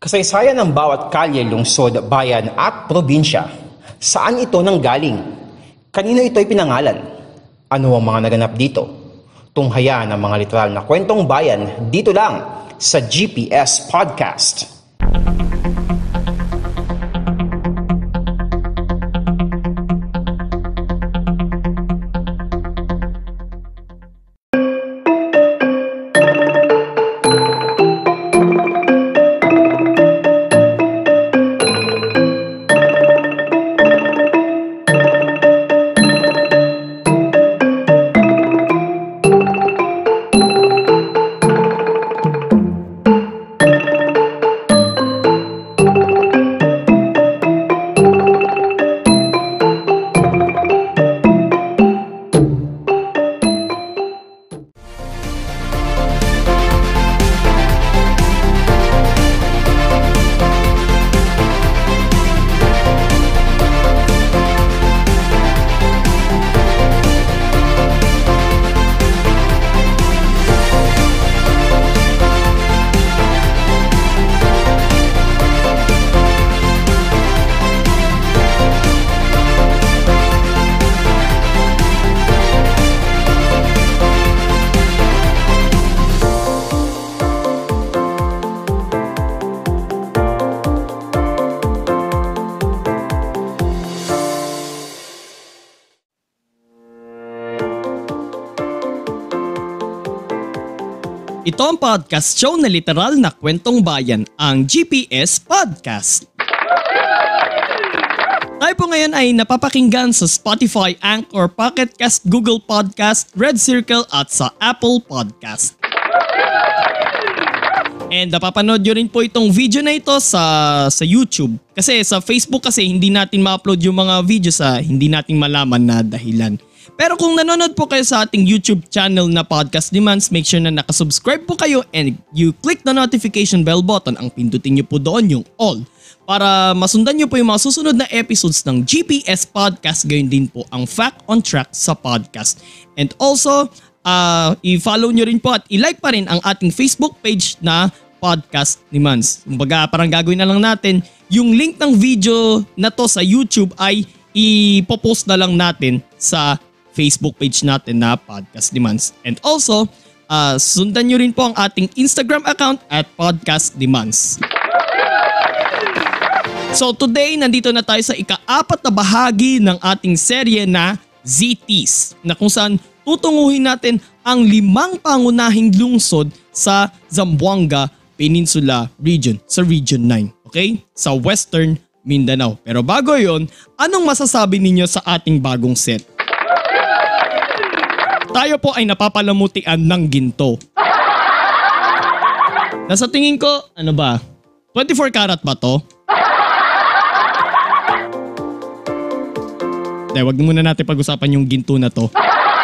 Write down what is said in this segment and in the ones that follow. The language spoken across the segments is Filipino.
Kasaysayan ng bawat kalye, lungsod, bayan at probinsya. Saan ito nanggaling? Kanino ito'y pinangalan? Ano ang mga naganap dito? Tunghayan ang mga literal na kwentong bayan dito lang sa GPS Podcast. Ito ang podcast show na literal na kwentong bayan, ang GPS Podcast. Tayo po ngayon ay napapakinggan sa Spotify, Anchor, Pocket Cast, Google Podcast, Red Circle at sa Apple Podcast. And napapanood nyo rin po itong video na ito sa YouTube. Kasi sa Facebook kasi hindi natin ma-upload yung mga video sa hindi natin malaman na dahilan. Pero kung nanonood po kayo sa ating YouTube channel na Podcast Demands, make sure na nakasubscribe po kayo and you click the notification bell button. Ang pindutin nyo po doon yung all para masundan nyo po yung mga susunod na episodes ng GPS Podcast. Gayon din po ang Fact on Track sa podcast. And also, i-follow nyo rin po at i-like pa rin ang ating Facebook page na Podcast Demands. Kumbaga parang gagawin na lang natin, yung link ng video na to sa YouTube ay ipopost na lang natin sa Facebook page natin na Podcast Demands. And also, sundan nyo rin po ang ating Instagram account at Podcast Demands. So today, nandito na tayo sa ika-4 na bahagi ng ating serye na ZTs, na kung saan tutunguhin natin ang 5 pangunahing lungsod sa Zamboanga Peninsula Region, sa Region 9. Okay? Sa Western Mindanao. Pero bago yon, anong masasabi ninyo sa ating bagong set? Tayo po ay napapalamutian ng ginto. Nasa tingin ko, ano ba? 24 karat ba to? Wag muna natin pag-usapan yung ginto na to.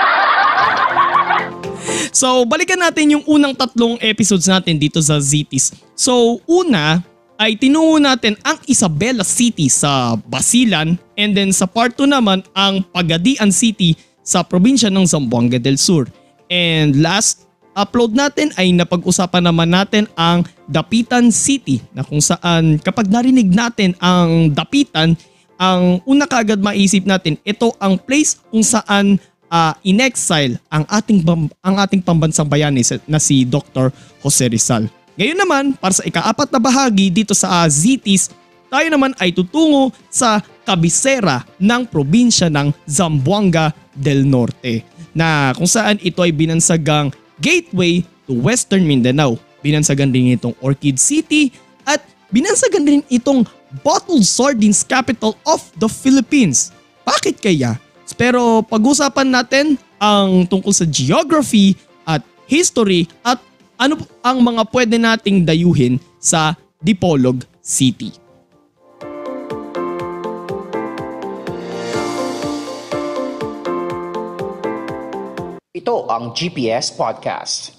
So, balikan natin yung unang 3 episodes natin dito sa ZTs. So, una ay tinungo natin ang Isabela City sa Basilan, and then sa part 2 naman ang Pagadian City sa probinsya ng Zamboanga del Sur. And last upload natin ay napag-usapan naman natin ang Dapitan City, na kung saan kapag narinig natin ang Dapitan, ang una kaagad maisip natin, ito ang place kung saan in-exile ang ating pambansang bayani na si Dr. Jose Rizal. Ngayon naman, para sa ika-4 na bahagi dito sa ZTs, tayo naman ay tutungo sa kabisera ng probinsya ng Zamboanga del Norte, na kung saan ito ay binansagang gateway to Western Mindanao. Binansagan rin itong Orchid City at binansagan rin itong Bottled Sardines Capital of the Philippines. Bakit kaya? Pero pag-usapan natin ang tungkol sa geography at history at ano ang mga pwede nating dayuhin sa Dipolog City. Ito ang GPS Podcast.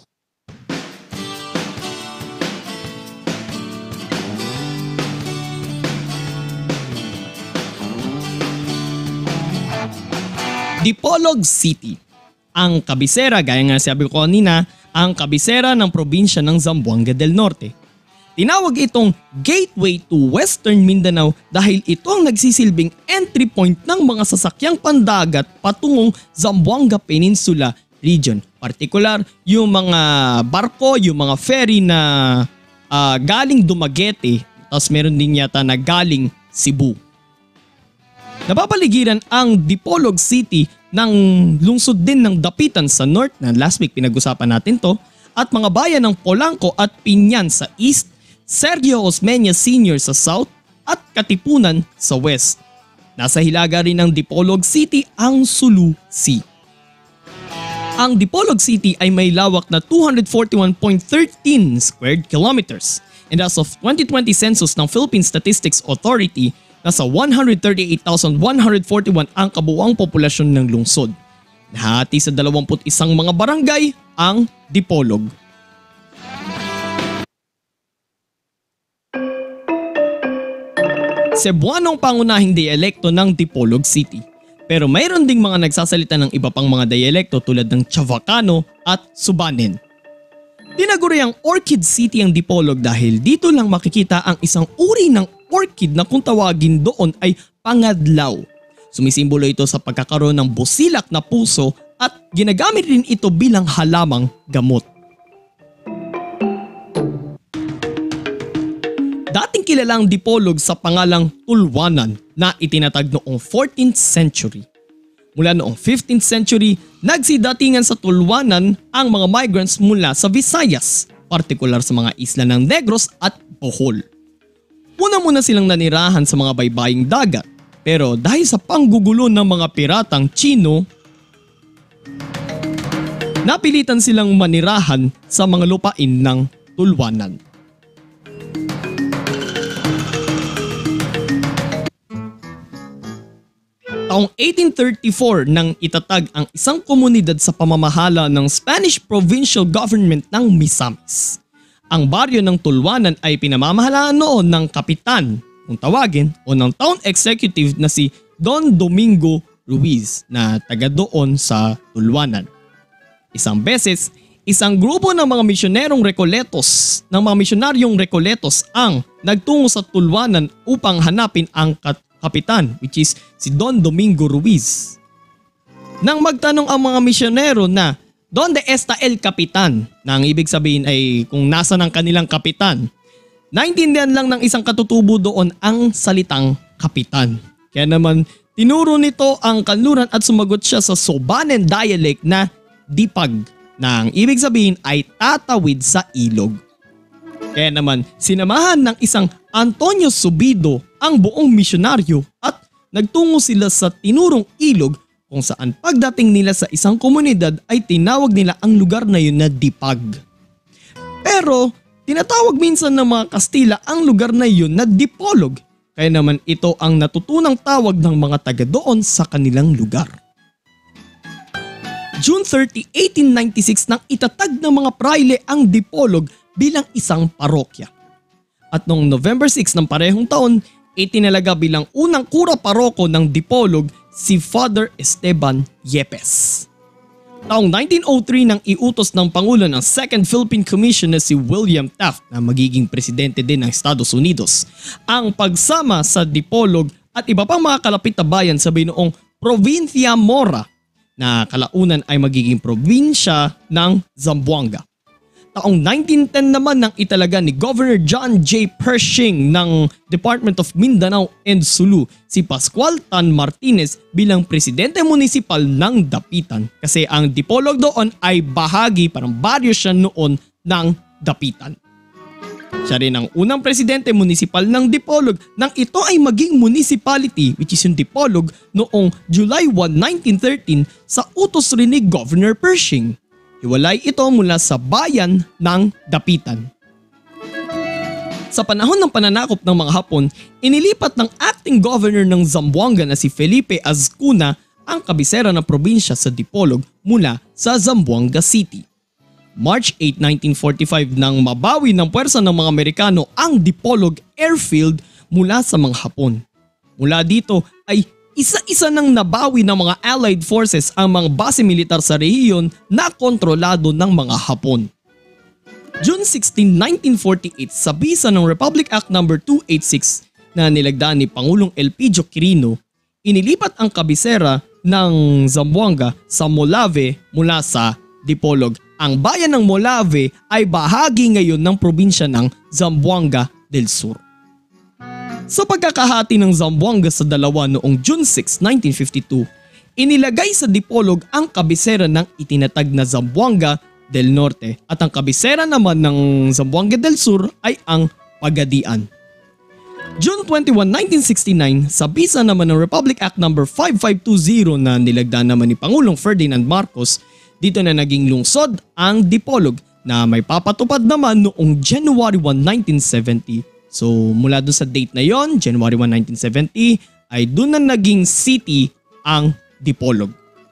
Dipolog City. Ang kabisera, gaya nga sabi ko kanina, ang kabisera ng probinsya ng Zamboanga del Norte. Tinawag itong Gateway to Western Mindanao dahil ito ang nagsisilbing entry point ng mga sasakyang pandagat patungong Zamboanga Peninsula region. Partikular yung mga barko, yung mga ferry na galing Dumaguete, tapos meron din yata na galing Cebu. Napapaligiran ang Dipolog City ng lungsod din ng Dapitan sa north na last week pinag-usapan natin to, at mga bayan ng Polanco at Pinyan sa east, Sergio Osmeña Sr. sa south at Katipunan sa west. Nasa hilaga rin ng Dipolog City ang Sulu Sea. Ang Dipolog City ay may lawak na 241.13 square kilometers, and as of 2020 census ng Philippine Statistics Authority, nasa 138,141 ang kabuuang populasyon ng lungsod. Nahati sa 21 mga barangay ang Dipolog. Cebuano ang pangunahing dialekto ng Dipolog City, pero mayroon ding mga nagsasalita ng iba pang mga dialekto tulad ng Chavacano at Subanen. Tinaguriang Orchid City ang Dipolog dahil dito lang makikita ang isang uri ng orchid na kung tawagin doon ay pangadlaw. Sumisimbolo ito sa pagkakaroon ng busilak na puso at ginagamit rin ito bilang halamang gamot. Dating kilala ang Dipolog sa pangalang Tulwanan na itinatag noong 14th century. Mula noong 15th century, nagsidatingan sa Tulwanan ang mga migrants mula sa Visayas, partikular sa mga isla ng Negros at Bohol. Una-muna silang nanirahan sa mga baybaying dagat, pero dahil sa panggugulo ng mga piratang Chino, napilitan silang manirahan sa mga lupain ng Tulwanan. Taong 1834 nang itatag ang isang komunidad sa pamamahala ng Spanish Provincial Government ng Misamis. Ang baryo ng Tulwanan ay pinamamahalaan noon ng kapitan, kung tawagin, o ng town executive na si Don Domingo Ruiz na taga doon sa Tulwanan. Isang beses, isang grupo ng mga misyonaryong Recoletos ang nagtungo sa Tulwanan upang hanapin ang kapitan, which is si Don Domingo Ruiz. Nang magtanong ang mga misyonero na "Donde está el kapitan?" na ang ibig sabihin ay kung nasa ng kanilang kapitan, naintindihan lang ng isang katutubo doon ang salitang kapitan. Kaya naman tinuro nito ang kanluran at sumagot siya sa Subanen dialect na dipag, na ang ibig sabihin ay tatawid sa ilog. Kaya naman sinamahan ng isang Antonio Subido ang buong misyonaryo at nagtungo sila sa tinurong ilog kung saan pagdating nila sa isang komunidad ay tinawag nila ang lugar na yun na Dipag. Pero tinatawag minsan ng mga Kastila ang lugar na yun na Dipolog, kaya naman ito ang natutunang tawag ng mga taga doon sa kanilang lugar. June 30, 1896 nang itatag ng mga praile ang Dipolog bilang isang parokya. At noong November 6 ng parehong taon, itinalaga bilang unang kura paroko ng Dipolog si Father Esteban Yepes. Taong 1903 nang iutos ng Pangulo ng Second Philippine Commission na si William Taft na magiging presidente din ng Estados Unidos ang pagsama sa Dipolog at iba pang mga kalapit na bayan sa binoong Provincia Mora na kalaunan ay magiging probinsya ng Zamboanga. Taong 1910 naman nang italaga ni Governor John J. Pershing ng Department of Mindanao and Sulu si Pascual Tan Martinez bilang presidente munisipal ng Dapitan kasi ang Dipolog doon ay bahagi, parang baryo siya noon ng Dapitan. Siya rin ang unang presidente munisipal ng Dipolog nang ito ay maging municipality, which is yung Dipolog, noong July 1, 1913 sa utos rin ni Governor Pershing. Hiwalay ito mula sa bayan ng Dapitan. Sa panahon ng pananakop ng mga Hapon, inilipat ng acting governor ng Zamboanga na si Felipe Azcuna ang kabisera ng probinsya sa Dipolog mula sa Zamboanga City. March 8, 1945 nang mabawi ng puwersa ng mga Amerikano ang Dipolog Airfield mula sa mga Hapon. Mula dito ay isa-isa nang nabawi ng mga Allied Forces ang mga base militar sa rehiyon na kontrolado ng mga Hapon. June 16, 1948 sa bisa ng Republic Act No. 286 na nilagdaan ni Pangulong Elpidio Quirino, inilipat ang kabisera ng Zamboanga sa Molave mula sa Dipolog. Ang bayan ng Molave ay bahagi ngayon ng probinsya ng Zamboanga del Sur. Sa pagkakahati ng Zamboanga sa dalawa noong June 6, 1952, inilagay sa Dipolog ang kabisera ng itinatag na Zamboanga del Norte at ang kabisera naman ng Zamboanga del Sur ay ang Pagadian. June 21, 1969, sa bisa naman ng Republic Act No. 5520 na nilagdaan naman ni Pangulong Ferdinand Marcos, dito na naging lungsod ang Dipolog na may papatupad naman noong January 1, 1970. So mula doon sa date na yon, January 1, 1970, ay doon na naging city ang Dipolog.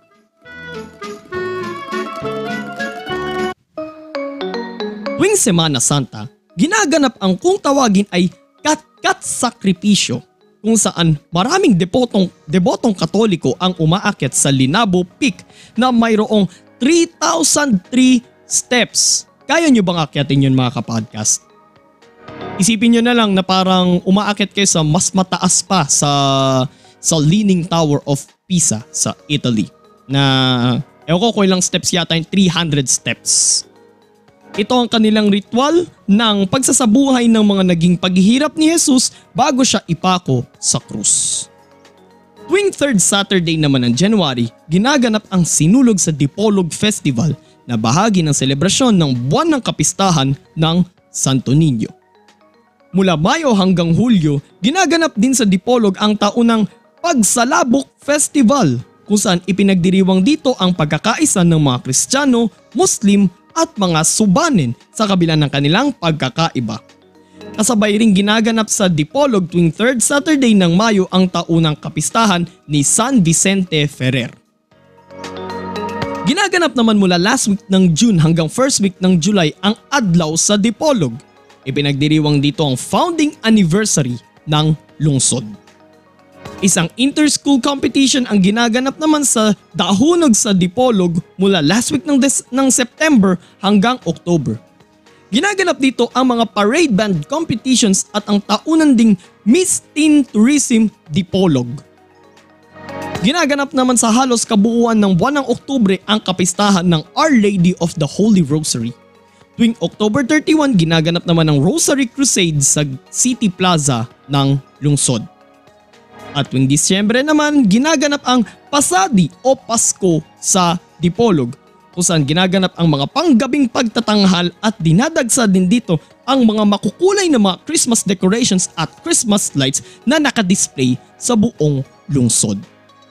Tuwing Semana Santa, ginaganap ang kung tawagin ay Kat Sakripisyo, kung saan maraming debotong Katoliko ang umaakyat sa Linabo Peak na mayroong 3,003 steps. Kaya nyo bang akyatin yun mga kapodcast? Isipin nyo na lang na parang umaakyat kayo sa mas mataas pa sa Leaning Tower of Pisa sa Italy. Na ewan ko ilang steps yata yung 300 steps. Ito ang kanilang ritual ng pagsasabuhay ng mga naging paghihirap ni Jesus bago siya ipako sa krus. Tuwing 3rd Saturday naman ng January, ginaganap ang Sinulog sa Dipolog Festival na bahagi ng selebrasyon ng buwan ng kapistahan ng Santo Niño. Mula Mayo hanggang Hulyo, ginaganap din sa Dipolog ang taunang Pagsalabok Festival kung saan ipinagdiriwang dito ang pagkakaisa ng mga Kristiyano, Muslim at mga Subanen sa kabila ng kanilang pagkakaiba. Kasabay ring ginaganap sa Dipolog tuwing 3rd Saturday ng Mayo ang taunang kapistahan ni San Vicente Ferrer. Ginaganap naman mula last week ng June hanggang first week ng July ang Adlaw sa Dipolog. Ipinagdiriwang dito ang founding anniversary ng lungsod. Isang inter-school competition ang ginaganap naman sa Dahunog sa Dipolog mula last week ng September hanggang October. Ginaganap dito ang mga parade band competitions at ang taunan ding Miss Teen Tourism Dipolog. Ginaganap naman sa halos kabuuan ng buwan ng Oktubre ang kapistahan ng Our Lady of the Holy Rosary. Tuwing October 31, ginaganap naman ang Rosary Crusade sa City Plaza ng lungsod. At tuwing Disyembre naman, ginaganap ang Pasadi o Pasko sa Dipolog kung saan ginaganap ang mga panggabing pagtatanghal at dinadagsa din dito ang mga makukulay na mga Christmas decorations at Christmas lights na nakadisplay sa buong lungsod.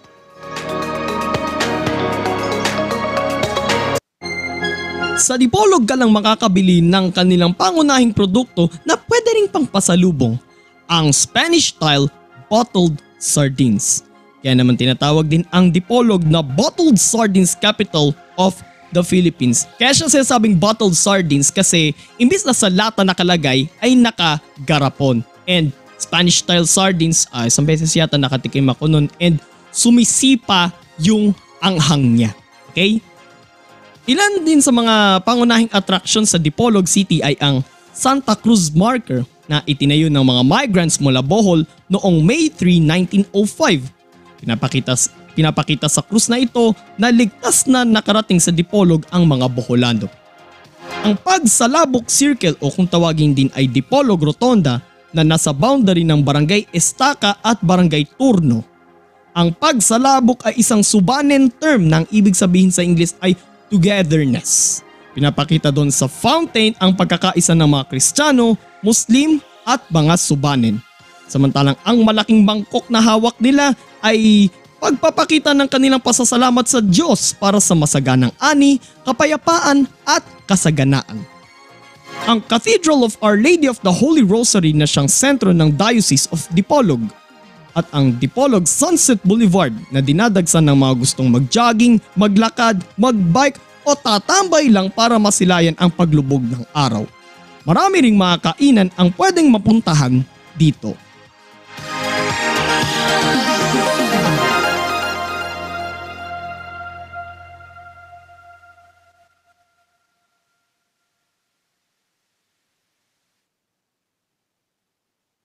Sa Dipolog ka lang makakabili ng kanilang pangunahing produkto na pwede ring pangpasalubong, ang Spanish-style bottled sardines. Kaya naman tinatawag din ang Dipolog na bottled sardines capital of the Philippines. Kaya siya sinasabing bottled sardines kasi imbis na sa lata nakalagay ay nakagarapon. And Spanish style sardines, isang beses yata nakatikim ako nun and sumisipa yung anghang niya. Okay? Ilan din sa mga pangunahing attraction sa Dipolog City ay ang Santa Cruz Marker na itinayo ng mga migrants mula Bohol noong May 3, 1905. Pinapakita sa krus na ito na ligtas na nakarating sa Dipolog ang mga Boholano. Ang Pagsalabok Circle o kung tawagin din ay Dipolog Rotonda na nasa boundary ng Barangay Estaca at Barangay Turno. Ang pagsalabok ay isang Subanen term na ang ibig sabihin sa Ingles ay togetherness. Pinapakita doon sa fountain ang pagkakaisa ng mga Kristiyano, Muslim at mga Subanen. Samantalang ang malaking bangkok na hawak nila ay pagpapakita ng kanilang pasasalamat sa Diyos para sa masaganang ani, kapayapaan at kasaganaan. Ang Cathedral of Our Lady of the Holy Rosary na siyang sentro ng Diocese of Dipolog at ang Dipolog Sunset Boulevard na dinadagsan ng mga gustong mag-jogging, maglakad, magbike o tatambay lang para masilayan ang paglubog ng araw. Marami ring mga kainan ang pwedeng mapuntahan dito.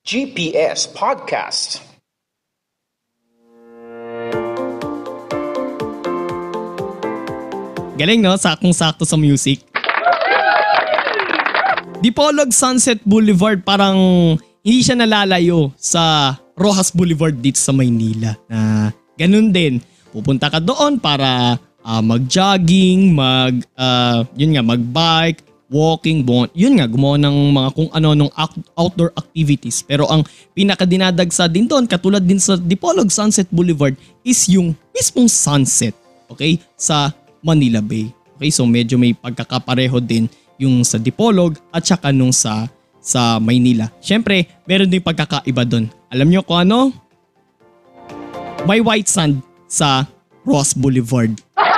GPS Podcast. Galing no? Saktong-sakto sa music. Dipolog Sunset Boulevard, parang hindi siya nalalayo sa Rojas Boulevard dito sa Maynila. Na ganun din. Pupunta ka doon para mag-jogging, mag-bike, walking, gumawa ng mga kung ano-anong outdoor activities. Pero ang pinakadinadagsa din doon, katulad din sa Dipolog Sunset Boulevard, is yung mismong sunset, okay, sa Manila Bay. Okay, so medyo may pagkakapareho din yung sa Dipolog at saka nung sa Maynila. Syempre, meron din pagkakaiba doon. Alam nyo kung ano? May white sand sa Ross Boulevard.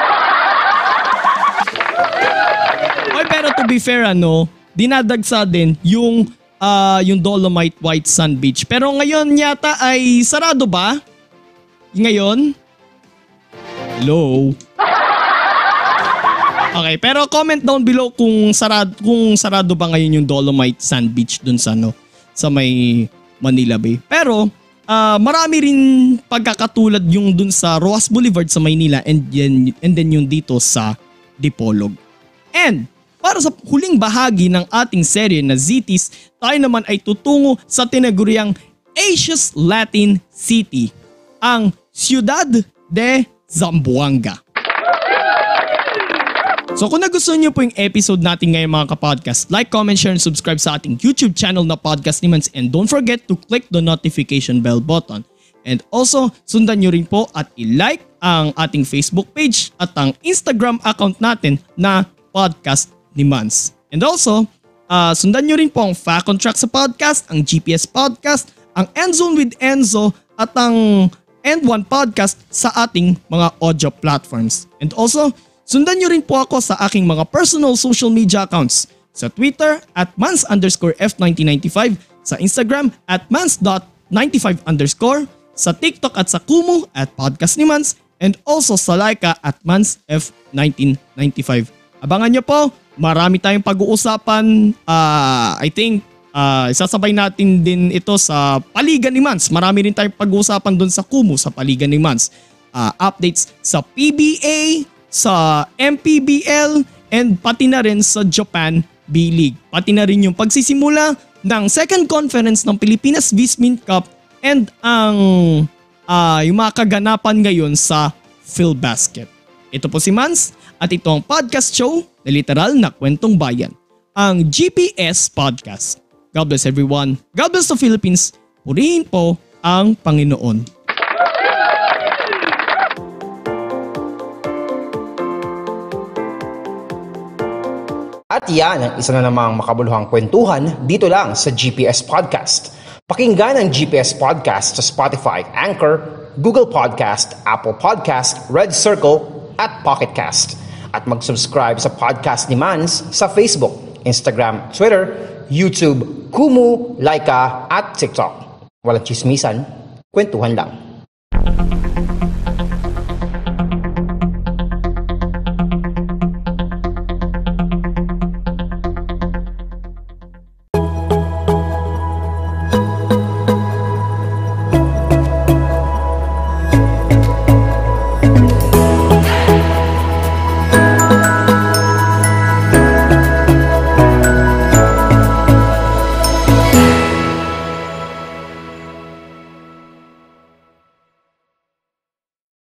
Oy, pero to be fair, dinadagsa din yung Dolomite White Sand Beach. Pero ngayon yata ay sarado ba? Ngayon? Hello? Okay, pero comment down below kung sarado ba ngayon yung Dolomite Sand Beach dun sa may Manila Bay. Pero marami rin pagkakatulad yung dun sa Roas Boulevard sa Maynila and then yung dito sa Dipolog. And para sa huling bahagi ng ating serye na Zitis, tayo naman ay tutungo sa tinaguriang Asia's Latin City, ang Ciudad de Zamboanga. So kung nagustuhan niyo po yung episode natin ngayon mga kapodcast, like, comment, share, and subscribe sa ating YouTube channel na Podcast ni Mans, and don't forget to click the notification bell button. And also, sundan niyo rin po at i-like ang ating Facebook page at ang Instagram account natin na Podcast ni Mans. And also, sundan niyo rin po ang Fact on Track sa podcast, ang GPS Podcast, ang Endzone with Enzo at ang End1 Podcast sa ating mga audio platforms. And also, sundan nyo rin po ako sa aking mga personal social media accounts. Sa Twitter at mans_f1995, sa Instagram at mans.95_, sa TikTok at sa Kumu at Podcast ni Mans, and also sa Laika at mansf1995. Abangan nyo po, marami tayong pag-uusapan. I think isasabay natin din ito sa Paligan ni Mans. Marami rin tayong pag-uusapan doon sa Kumu, sa Paligan ni Mans. Updates sa PBA, sa MPBL, and pati na rin sa Japan B-League. Pati na rin yung pagsisimula ng second conference ng Pilipinas Vismint Cup and yung mga kaganapan ngayon sa PhilBasket. Ito po si Mans at ito ang podcast show na literal na kwentong bayan, ang GPS Podcast. God bless everyone. God bless the Philippines. Purihin po ang Panginoon. At yan ang isa na namang makabuluhang kwentuhan dito lang sa GPS Podcast. Pakinggan ang GPS Podcast sa Spotify, Anchor, Google Podcast, Apple Podcast, Red Circle, at Pocket Cast. At mag-subscribe sa Podcast ni Mans sa Facebook, Instagram, Twitter, YouTube, Kumu, Laika, at TikTok. Walang chismisan, kwentuhan lang.